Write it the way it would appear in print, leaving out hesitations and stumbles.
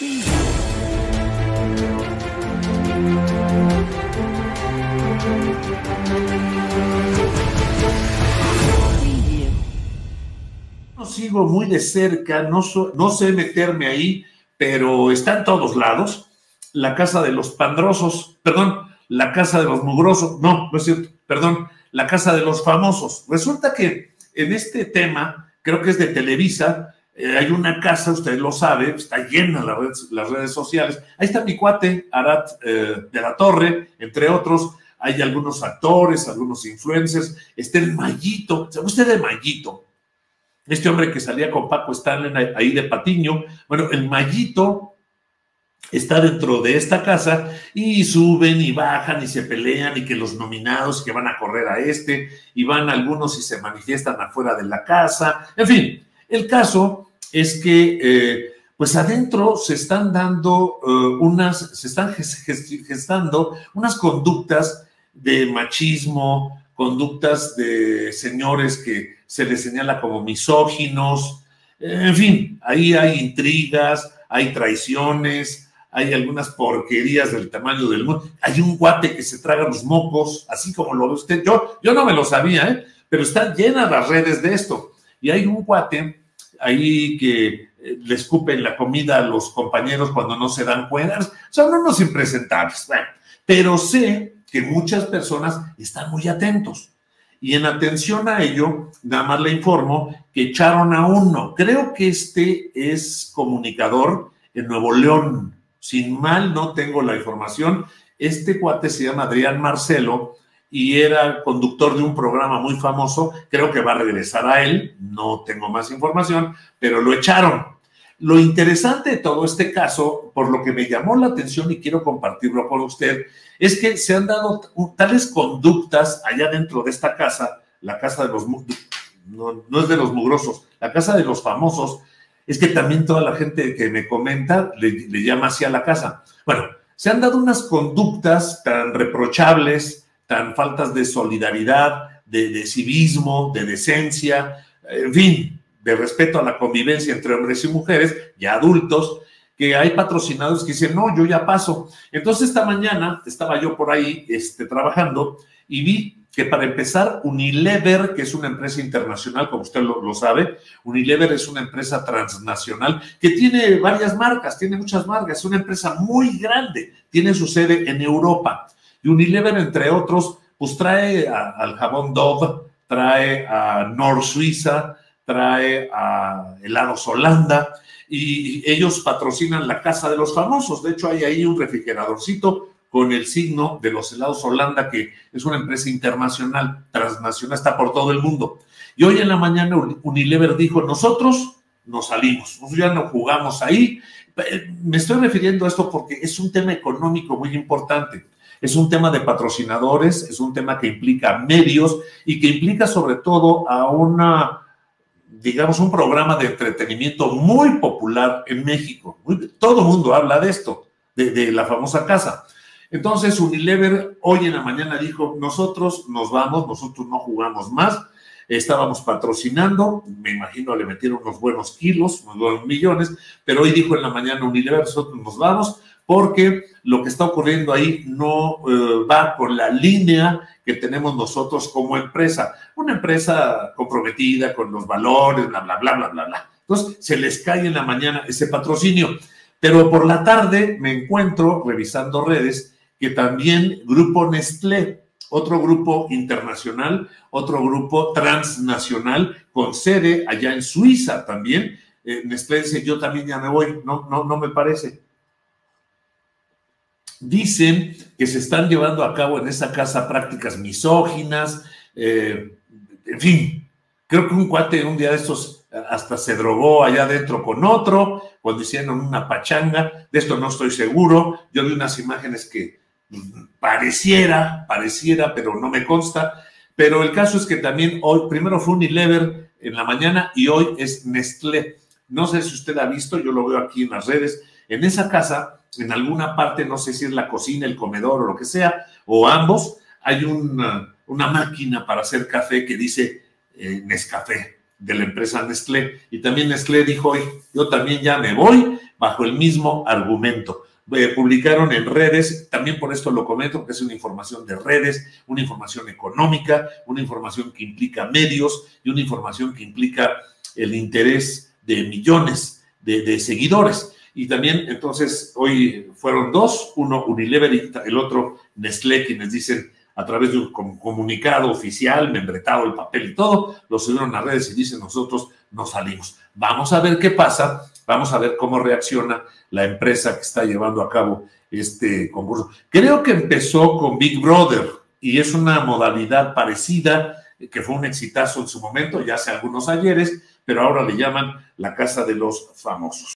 No sigo muy de cerca, no sé meterme ahí, pero está en todos lados. La casa de los pandrosos, perdón, la casa de los mugrosos, no es cierto, perdón, la casa de los famosos. Resulta que en este tema, creo que es de Televisa, hay una casa, usted lo sabe, está llena las redes sociales. Ahí está mi cuate, Arat de la Torre, entre otros. Hay algunos actores, algunos influencers. Está el Mayito. ¿Sabe usted de Mayito? Este hombre que salía con Paco Stanley ahí de Patiño. Bueno, el Mayito está dentro de esta casa y suben y bajan y se pelean y que los nominados que van a correr a y van algunos y se manifiestan afuera de la casa. En fin, el caso es que pues adentro se están dando se están gestando unas conductas de machismo, conductas de señores que se les señala como misóginos. En fin, ahí hay intrigas, hay traiciones, hay algunas porquerías del tamaño del mundo. Hay un cuate que se traga los mocos, así como lo ve usted. Yo no me lo sabía, pero están llenas las redes de esto. Y hay un cuate ahí que le escupen la comida a los compañeros cuando no se dan cuenta. Son unos impresentables. Bueno, pero sé que muchas personas están muy atentos. Y en atención a ello, nada más le informo que echaron a uno. Creo que este es comunicador en Nuevo León. Sin mal, no tengo la información. Este cuate se llama Adrián Marcelo y era conductor de un programa muy famoso. Creo que va a regresar a él. No tengo más información, pero lo echaron. Lo interesante de todo este caso, por lo que me llamó la atención y quiero compartirlo con usted, es que se han dado tales conductas allá dentro de esta casa, la casa de los... No es de los mugrosos, la casa de los famosos. Es que también toda la gente que me comenta le llama así a la casa. Bueno, se han dado unas conductas tan reprochables, tan faltas de solidaridad, de civismo, de decencia, en fin, de respeto a la convivencia entre hombres y mujeres, ya adultos, que hay patrocinadores que dicen, no, yo ya paso. Entonces esta mañana estaba yo por ahí trabajando y vi que para empezar Unilever, que es una empresa internacional, como usted lo sabe, Unilever es una empresa transnacional que tiene varias marcas, tiene muchas marcas, es una empresa muy grande, tiene su sede en Europa. Y Unilever, entre otros, pues trae al jabón Dove, trae a Nor Suiza, trae a helados Holanda y ellos patrocinan la casa de los famosos. De hecho, hay ahí un refrigeradorcito con el signo de los helados Holanda, que es una empresa internacional, transnacional, está por todo el mundo. Y hoy en la mañana Unilever dijo, nosotros nos salimos, nosotros ya no jugamos ahí. Me estoy refiriendo a esto porque es un tema económico muy importante. Es un tema de patrocinadores, es un tema que implica medios y que implica sobre todo a digamos, un programa de entretenimiento muy popular en México. Todo el mundo habla de esto, de la famosa casa. Entonces, Unilever hoy en la mañana dijo, nosotros nos vamos, nosotros no jugamos más, estábamos patrocinando, me imagino le metieron unos buenos kilos, unos buenos millones, pero hoy dijo en la mañana Unilever, nosotros nos vamos, porque lo que está ocurriendo ahí no va con la línea que tenemos nosotros como empresa. Una empresa comprometida con los valores, bla, bla, bla, bla, bla, bla. Entonces, se les cae en la mañana ese patrocinio. Pero por la tarde me encuentro, revisando redes, que también Grupo Nestlé, otro grupo internacional, otro grupo transnacional, con sede allá en Suiza también. Nestlé dice, yo también ya me voy. No me parece. Dicen que se están llevando a cabo en esa casa prácticas misóginas, en fin, creo que un cuate un día de estos hasta se drogó allá adentro con otro, cuando hicieron una pachanga, de esto no estoy seguro, yo vi unas imágenes que pareciera, pero no me consta, pero el caso es que también hoy, primero fue Unilever en la mañana y hoy es Nestlé. No sé si usted ha visto, yo lo veo aquí en las redes, en esa casa, en alguna parte, no sé si es la cocina, el comedor o lo que sea, o ambos, hay una máquina para hacer café que dice Nescafé. de la empresa Nestlé. Y también Nestlé dijo hoy, yo también ya me voy bajo el mismo argumento. Publicaron en redes, también por esto lo comento, porque es una información de redes, una información económica, una información que implica medios y una información que implica el interés de millones de seguidores. Y también, entonces, hoy fueron dos, uno Unilever y el otro Nestlé, quienes dicen a través de un comunicado oficial, membretado el papel y todo, lo subieron a redes y dicen nosotros nos salimos. Vamos a ver qué pasa, vamos a ver cómo reacciona la empresa que está llevando a cabo este concurso. Creo que empezó con Big Brother y es una modalidad parecida, que fue un exitazo en su momento, ya hace algunos ayeres, pero ahora le llaman la Casa de los Famosos.